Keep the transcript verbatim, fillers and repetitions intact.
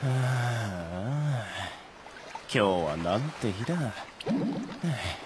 ああ、今日はなんて日だ。